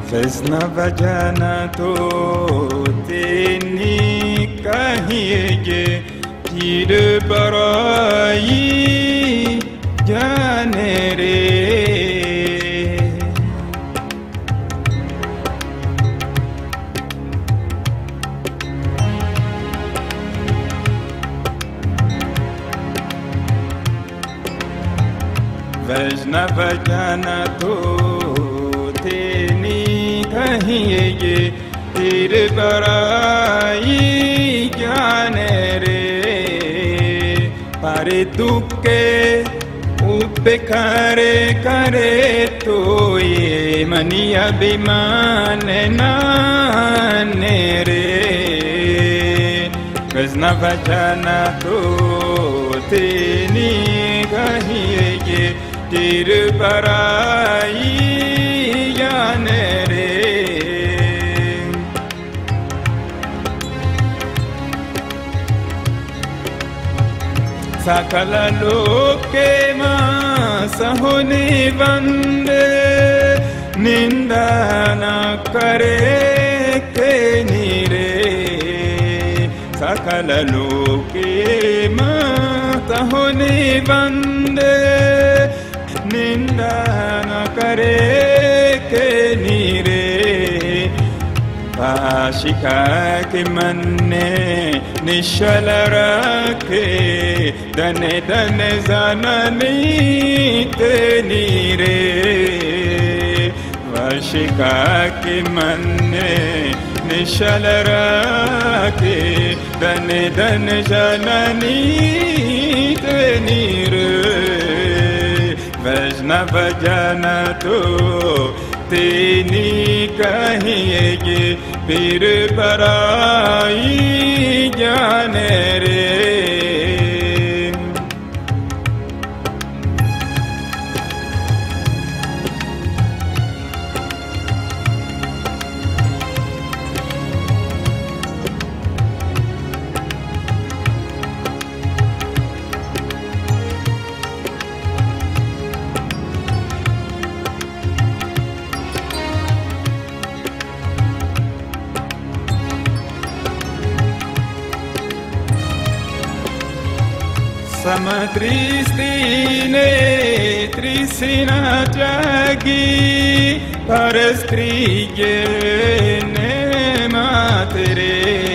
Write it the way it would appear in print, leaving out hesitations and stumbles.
वैष्णव जन तो तेने कहिए पीर बराई जाने रे। वैष्णव जन तो तेने कहिए पीर बराई जाने रे। पारे दुख के उपकार करे तो ये मनी अभिमान नाने रे। वैष्णव जन तो तेने कहिए पीर बराई जाने रे। सकल लोके मां सहुनि वंदे निंदा न करे के नीरे। सकल लोके मां सहुनि वंदे निंदा न करे के नीरे। भाषिका के मन ने निश्चल रखे धने धन जननी तेनी रे। भाषिका के मन ने निश्चल रखे धने धन जननी तेनी रे। वैष्णव जन तो तेने कहिए पीर बराई जाने रे। समदृष्टिने तृष्णा जागी पर स्त्री ने मातरे।